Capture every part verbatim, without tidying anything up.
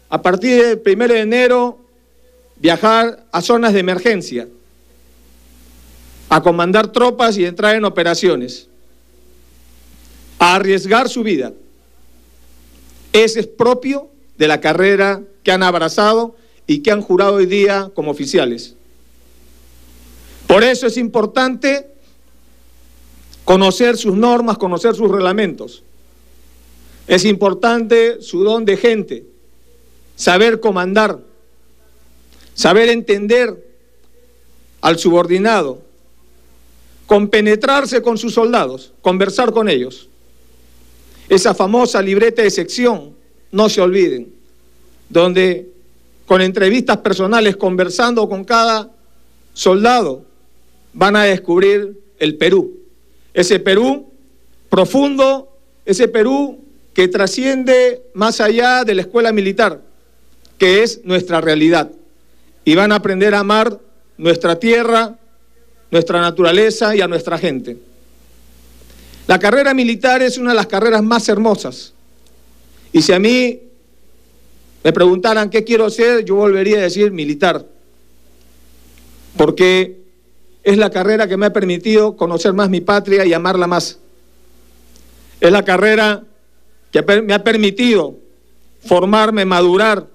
a partir del primero de enero, viajar a zonas de emergencia, a comandar tropas y entrar en operaciones, a arriesgar su vida. Ese es propio de la carrera que han abrazado y que han jurado hoy día como oficiales. Por eso es importante conocer sus normas, conocer sus reglamentos. Es importante su don de gente, saber comandar, saber entender al subordinado, compenetrarse con sus soldados, conversar con ellos. Esa famosa libreta de sección, no se olviden, donde con entrevistas personales, conversando con cada soldado, van a descubrir el Perú. Ese Perú profundo, ese Perú que trasciende más allá de la escuela militar, que es nuestra realidad. Y van a aprender a amar nuestra tierra, nuestra naturaleza y a nuestra gente. La carrera militar es una de las carreras más hermosas. Y si a mí me preguntaran qué quiero ser, yo volvería a decir militar. Porque es la carrera que me ha permitido conocer más mi patria y amarla más. Es la carrera que me ha permitido formarme, madurar,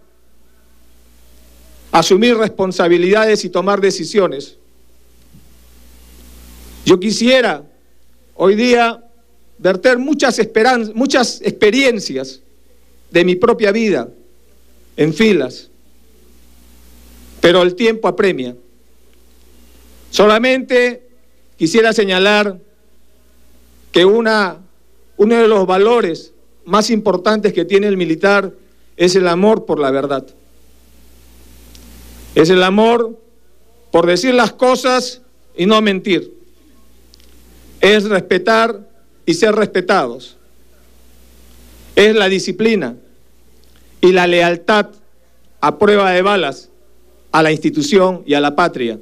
asumir responsabilidades y tomar decisiones. Yo quisiera hoy día verter muchas esperanzas, muchas experiencias de mi propia vida en filas, pero el tiempo apremia. Solamente quisiera señalar que una, uno de los valores más importantes que tiene el militar es el amor por la verdad. Es el amor por decir las cosas y no mentir. Es respetar y ser respetados. Es la disciplina y la lealtad a prueba de balas a la institución y a la patria.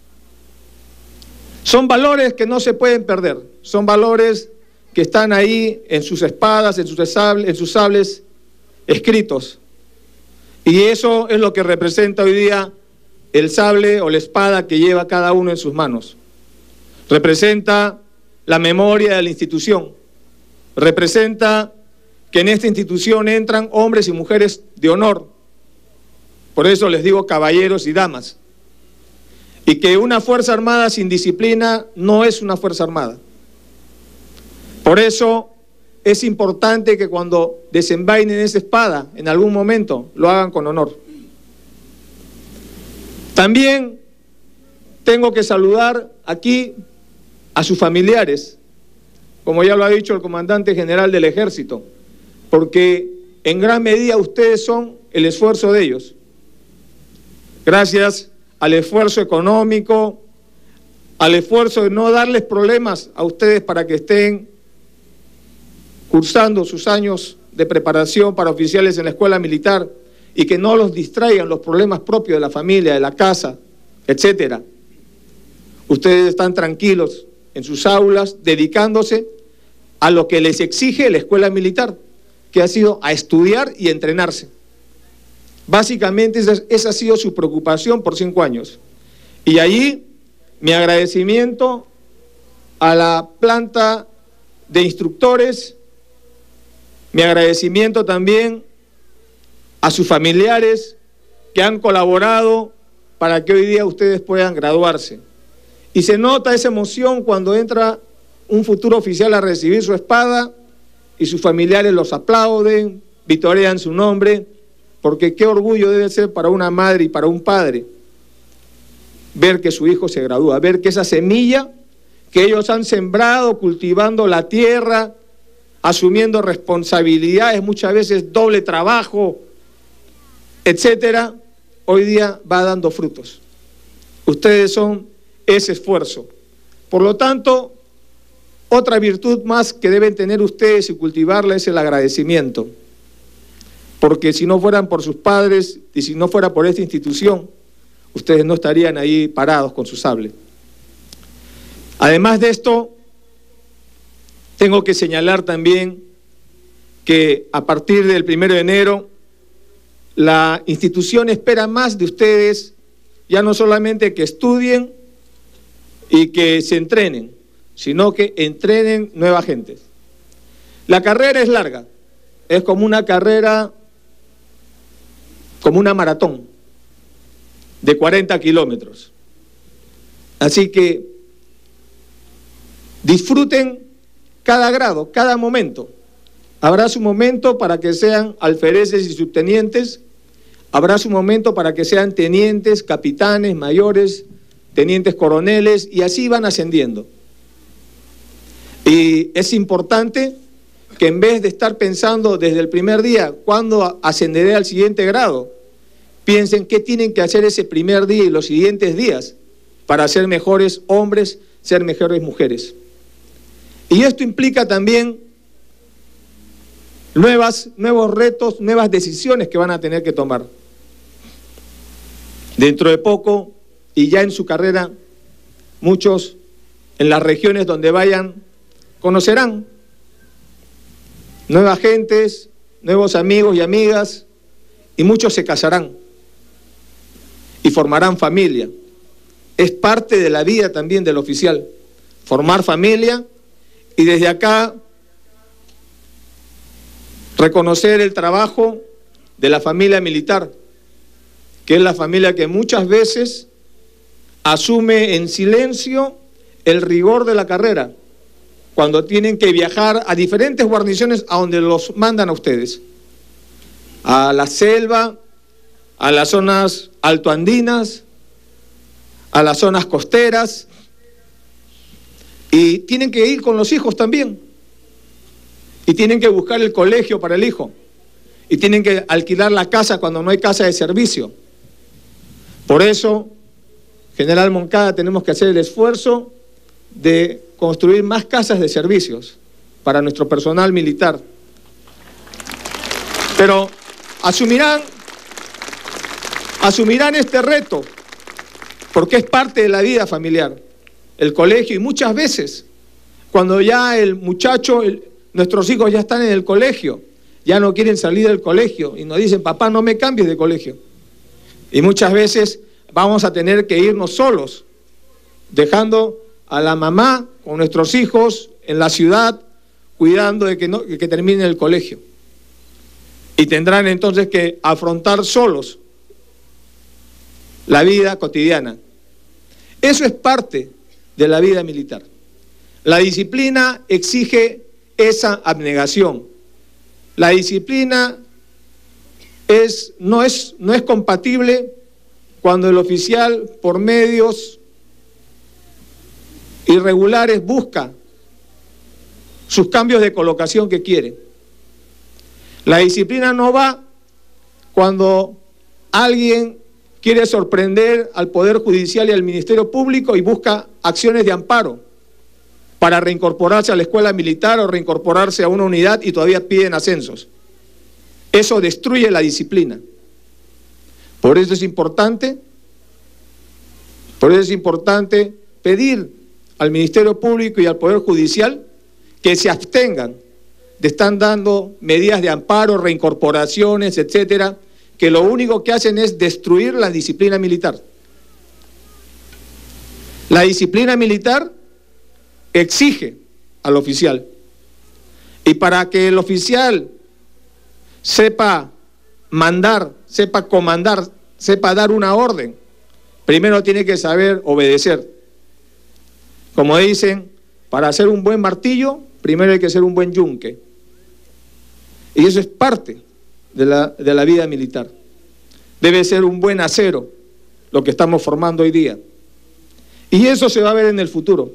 Son valores que no se pueden perder, son valores que están ahí en sus espadas, en sus sables, en sus sables escritos. Y eso es lo que representa hoy día el sable o la espada que lleva cada uno en sus manos. Representa la memoria de la institución, representa que en esta institución entran hombres y mujeres de honor. Por eso les digo caballeros y damas. Y que una fuerza armada sin disciplina no es una fuerza armada. Por eso es importante que cuando desenvainen esa espada en algún momento lo hagan con honor. También tengo que saludar aquí a sus familiares, como ya lo ha dicho el comandante general del Ejército, porque en gran medida ustedes son el esfuerzo de ellos. Gracias al esfuerzo económico, al esfuerzo de no darles problemas a ustedes para que estén cursando sus años de preparación para oficiales en la escuela militar y que no los distraigan los problemas propios de la familia, de la casa, etcétera. Ustedes están tranquilos en sus aulas, dedicándose a lo que les exige la escuela militar, que ha sido a estudiar y entrenarse. Básicamente esa, esa ha sido su preocupación por cinco años. Y allí mi agradecimiento a la planta de instructores, mi agradecimiento también a sus familiares que han colaborado para que hoy día ustedes puedan graduarse. Y se nota esa emoción cuando entra un futuro oficial a recibir su espada y sus familiares los aplauden, vitorean su nombre, porque qué orgullo debe ser para una madre y para un padre ver que su hijo se gradúa, ver que esa semilla que ellos han sembrado, cultivando la tierra, asumiendo responsabilidades, muchas veces doble trabajo, etcétera, hoy día va dando frutos. Ustedes son ese esfuerzo. Por lo tanto, otra virtud más que deben tener ustedes y cultivarla es el agradecimiento. Porque si no fueran por sus padres y si no fuera por esta institución, ustedes no estarían ahí parados con su sable. Además de esto, tengo que señalar también que a partir del primero de enero, la institución espera más de ustedes, ya no solamente que estudien y que se entrenen, sino que entrenen nueva gente. La carrera es larga, es como una carrera, como una maratón de cuarenta kilómetros. Así que disfruten cada grado, cada momento. Habrá su momento para que sean alfereces y subtenientes, habrá su momento para que sean tenientes, capitanes, mayores, tenientes coroneles, y así van ascendiendo. Y es importante que en vez de estar pensando desde el primer día, ¿cuándo ascenderé al siguiente grado?, piensen qué tienen que hacer ese primer día y los siguientes días para ser mejores hombres, ser mejores mujeres. Y esto implica también nuevas, nuevos retos, nuevas decisiones que van a tener que tomar. Dentro de poco, y ya en su carrera, muchos en las regiones donde vayan conocerán nuevas gentes, nuevos amigos y amigas, y muchos se casarán y formarán familia. Es parte de la vida también del oficial, formar familia, y desde acá reconocer el trabajo de la familia militar, que es la familia que muchas veces asume en silencio el rigor de la carrera, cuando tienen que viajar a diferentes guarniciones a donde los mandan a ustedes, a la selva, a las zonas altoandinas, a las zonas costeras, y tienen que ir con los hijos también, y tienen que buscar el colegio para el hijo, y tienen que alquilar la casa cuando no hay casa de servicio. Por eso, General Moncada, tenemos que hacer el esfuerzo de construir más casas de servicios para nuestro personal militar. Pero asumirán, asumirán este reto, porque es parte de la vida familiar, el colegio, y muchas veces, cuando ya el muchacho, el, nuestros hijos ya están en el colegio, ya no quieren salir del colegio, y nos dicen, papá, no me cambies de colegio. Y muchas veces vamos a tener que irnos solos, dejando a la mamá con nuestros hijos en la ciudad, cuidando de que, no, de que termine el colegio. Y tendrán entonces que afrontar solos la vida cotidiana. Eso es parte de la vida militar. La disciplina exige esa abnegación. La disciplina es, no, es, no es compatible cuando el oficial, por medios irregulares, busca sus cambios de colocación que quiere. La disciplina no va cuando alguien quiere sorprender al Poder Judicial y al Ministerio Público y busca acciones de amparo para reincorporarse a la escuela militar o reincorporarse a una unidad y todavía piden ascensos. Eso destruye la disciplina. Por eso es importante, por eso es importante pedir al Ministerio Público y al Poder Judicial que se abstengan de estar dando medidas de amparo, reincorporaciones, etcétera, que lo único que hacen es destruir la disciplina militar. La disciplina militar exige al oficial, y para que el oficial sepa mandar, sepa comandar, sepa dar una orden, primero tiene que saber obedecer. Como dicen, para hacer un buen martillo, primero hay que ser un buen yunque. Y eso es parte de la, de la vida militar. Debe ser un buen acero lo que estamos formando hoy día. Y eso se va a ver en el futuro.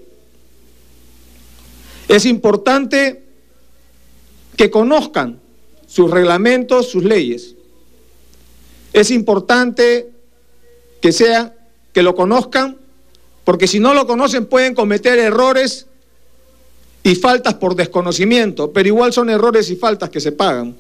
Es importante que conozcan sus reglamentos, sus leyes. Es importante que sea, que lo conozcan, porque si no lo conocen pueden cometer errores y faltas por desconocimiento, pero igual son errores y faltas que se pagan.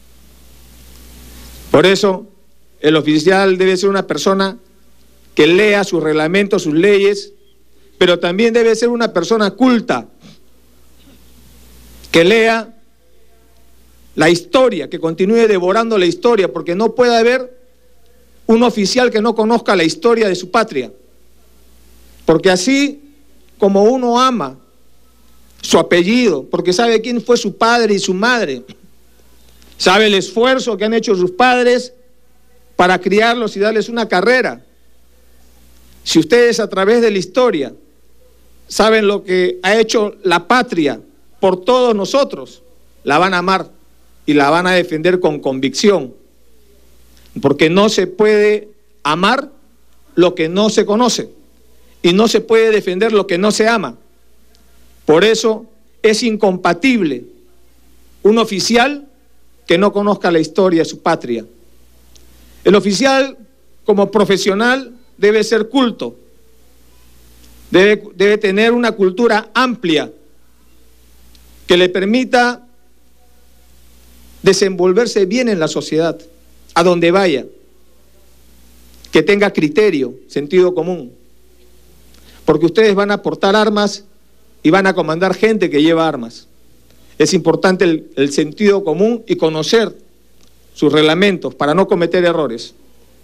Por eso, el oficial debe ser una persona que lea sus reglamentos, sus leyes, pero también debe ser una persona culta, que lea la historia, que continúe devorando la historia, porque no puede haber un oficial que no conozca la historia de su patria. Porque así como uno ama su apellido, porque sabe quién fue su padre y su madre, sabe el esfuerzo que han hecho sus padres para criarlos y darles una carrera. Si ustedes a través de la historia saben lo que ha hecho la patria por todos nosotros, la van a amar y la van a defender con convicción, porque no se puede amar lo que no se conoce y no se puede defender lo que no se ama. Por eso es incompatible un oficial que no conozca la historia de su patria. El oficial, como profesional, debe ser culto, debe, debe tener una cultura amplia que le permita desenvolverse bien en la sociedad, a donde vaya, que tenga criterio, sentido común, porque ustedes van a portar armas y van a comandar gente que lleva armas. Es importante el, el sentido común y conocer sus reglamentos para no cometer errores.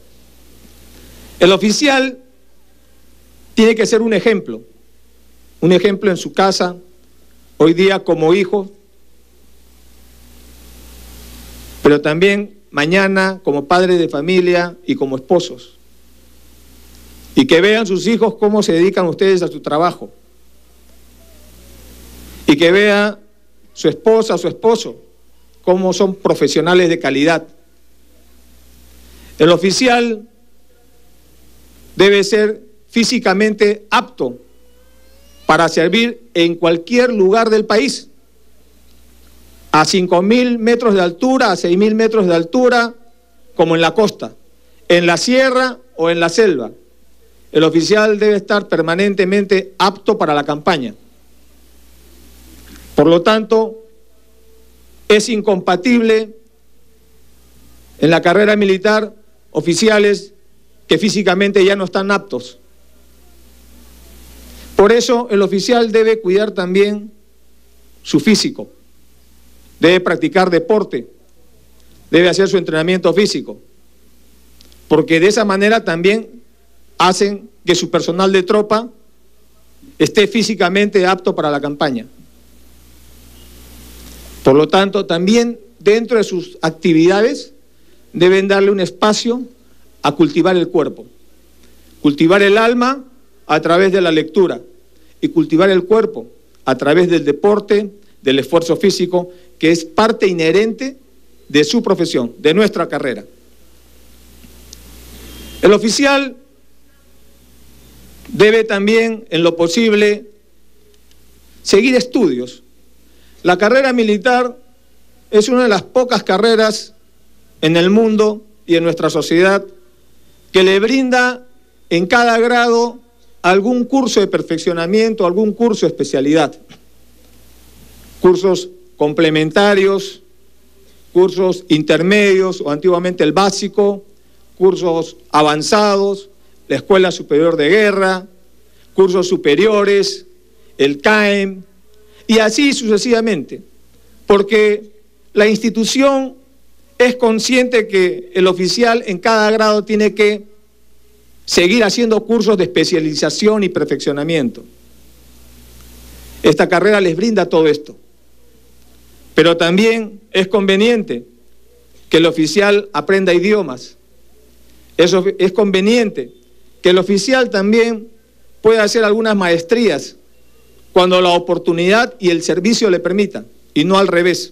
El oficial tiene que ser un ejemplo, un ejemplo en su casa, hoy día como hijo, pero también mañana como padre de familia y como esposos. Y que vean sus hijos cómo se dedican ustedes a su trabajo. Y que vea su esposa, su esposo, cómo son profesionales de calidad. El oficial debe ser físicamente apto para servir en cualquier lugar del país, a cinco mil metros de altura, a seis mil metros de altura, como en la costa, en la sierra o en la selva. El oficial debe estar permanentemente apto para la campaña. Por lo tanto, es incompatible en la carrera militar oficiales que físicamente ya no están aptos. Por eso el oficial debe cuidar también su físico, debe practicar deporte, debe hacer su entrenamiento físico, porque de esa manera también hacen que su personal de tropa esté físicamente apto para la campaña. Por lo tanto, también dentro de sus actividades deben darle un espacio a cultivar el cuerpo, cultivar el alma a través de la lectura y cultivar el cuerpo a través del deporte, del esfuerzo físico, que es parte inherente de su profesión, de nuestra carrera. El oficial debe también, en lo posible, seguir estudios. La carrera militar es una de las pocas carreras en el mundo y en nuestra sociedad que le brinda en cada grado algún curso de perfeccionamiento, algún curso de especialidad. Cursos complementarios, cursos intermedios o antiguamente el básico, cursos avanzados, la Escuela Superior de Guerra, cursos superiores, el C A E M, y así sucesivamente, porque la institución es consciente que el oficial en cada grado tiene que seguir haciendo cursos de especialización y perfeccionamiento. Esta carrera les brinda todo esto, pero también es conveniente que el oficial aprenda idiomas. Eso es conveniente que el oficial también pueda hacer algunas maestrías cuando la oportunidad y el servicio le permitan, y no al revés.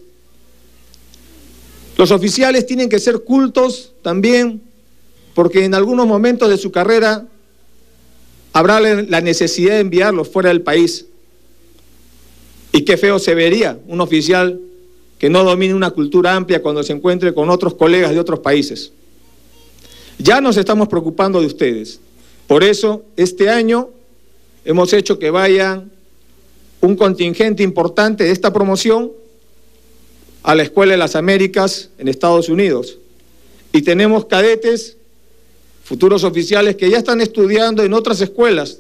Los oficiales tienen que ser cultos también, porque en algunos momentos de su carrera habrá la necesidad de enviarlos fuera del país. Y qué feo se vería un oficial que no domine una cultura amplia cuando se encuentre con otros colegas de otros países. Ya nos estamos preocupando de ustedes. Por eso, este año hemos hecho que vayan un contingente importante de esta promoción a la Escuela de las Américas en Estados Unidos. Y tenemos cadetes, futuros oficiales, que ya están estudiando en otras escuelas